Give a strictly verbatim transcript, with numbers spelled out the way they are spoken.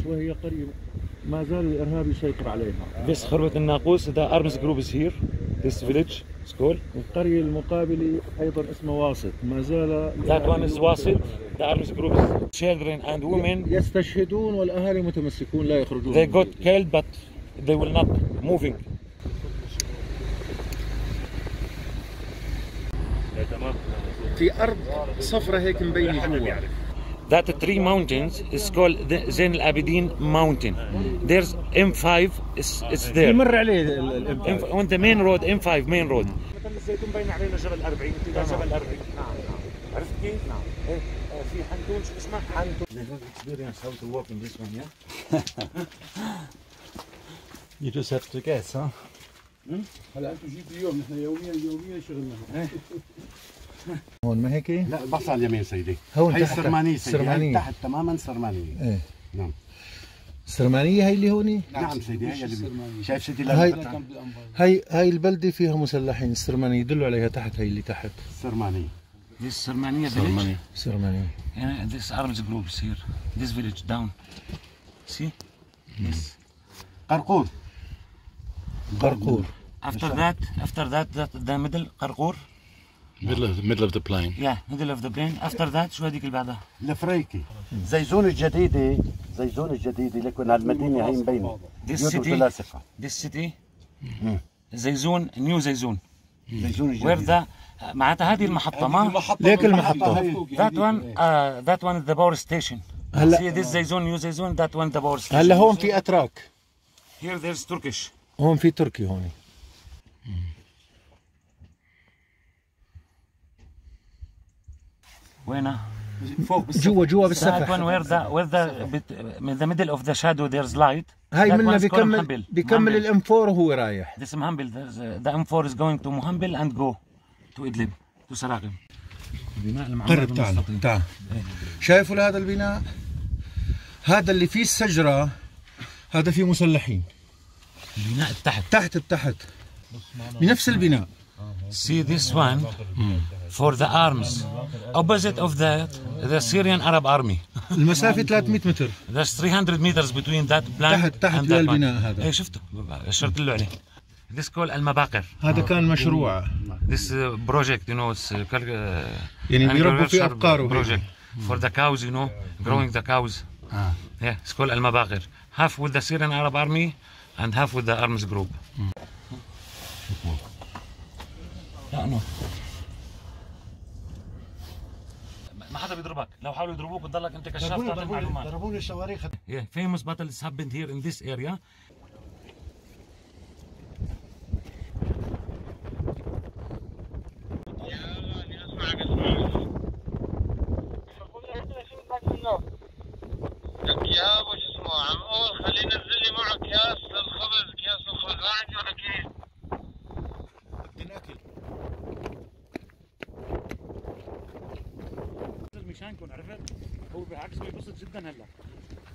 وهي قرية ما زال الإرهاب يسيطر عليها. This خربة الناقوس the arms group is here. This village school. القرية المقابلة أيضا اسمها واسط ما زال. That one is واصل. The arms group is children and women. يستشهدون والأهالي متمسكون لا يخرجون. They got killed but they will not moving. في أرض صفرة هيك مبينة جوا. That three mountains is called the Zain al-Abidin mountain. There's M five is it's there. يمر عليه ال M five. On the main road M five main road. مثل الزيتون باين علينا جبل أربعين، اتجاه جبل أربعين. نعم نعم. عرفت كيف؟ نعم. إيه في حنتون شو اسمه؟ حنتون. They don't experience how to walk in this one, yeah? You just have to guess, huh? هلا أنتم جيتوا اليوم نحن يوميا يوميا شغلنا. هون ما هيك؟ لا بص على اليمين سيدي. هون هي السرمانية سيدي. السرمانية. تحت تماما سرمانية. ايه نعم. السرمانية هي اللي هوني؟ نعم سيدي هي اللي شايف سيدي. هاي هاي هاي البلدة فيها مسلحين. السرمانية يدلوا عليها تحت. هي اللي تحت. السرمانية. This Sarmania village. السرمانية. And this arms group is here. This village down. See? Yes. قرقور. قرقور. After that, after that, that the middle قرقور. Middle of the middle of the plain. Yeah, middle of the plain. After that شو هذيك اللي بعدها؟ الفريكي. زيزون الجديدة. زيزون الجديدة لكن هالمدينة هي مبينة. This city. This city. زيزون نيو زيزون. زيزون الجديدة. Where the معناتها هذه المحطة ما؟ ليك المحطة. That one, uh, that one is the power station. هلا. See this زيزون نيو زيزون. That one the power station. هلا هون في أتراك. Here there's Turkish. هون في تركي هون. وينه؟ فوق جوا جوا That one بالسفح. where the where the in the middle of the shadow there's light. هاي That منا one's called بيكمل مهمبل. بيكمل مهمبل. الام فور وهو رايح. This مهمبل. There's, uh, the M four is going to مهمبل and go to Idlib to سراقم. البناء المعمار قرب تعال المستطيل. تعال. شايفوا هذا البناء؟ هذا اللي فيه الشجرة هذا فيه مسلحين. البناء تحت. تحت التحت. بنفس البناء. See this one for the arms. Opposite of that, the Syrian Arab Army. المسافة ثلاثمئة متر. There's three hundred meters between that plant تحت تحت and that للبناء one. هذا. ايه شفته اشرت له عليه. This called المباقر. هذا كان مشروع. This uh, project, you know, it's uh, cal- uh, يعني بيربوا فيه agriculture أبقار project for the cows, you know, growing the cows. آه. Yeah, it's called المباقر. Half with the Syrian Arab Army and half with the arms group. لا نو. ما حدا بيضربك، لو حاولوا يضربوك بتضلك انت كشاف تعطي معلومات. ضربوني الصواريخ. Yeah, famous battles happened here in this area. لك يا ابو شو اسمه عم اول خليه ينزل لي معه اكياس الخبز، اكياس الخبز ما عندي ولا كيس. مشانكم عرفت؟ هو بالعكس بينبسط جدا هلا.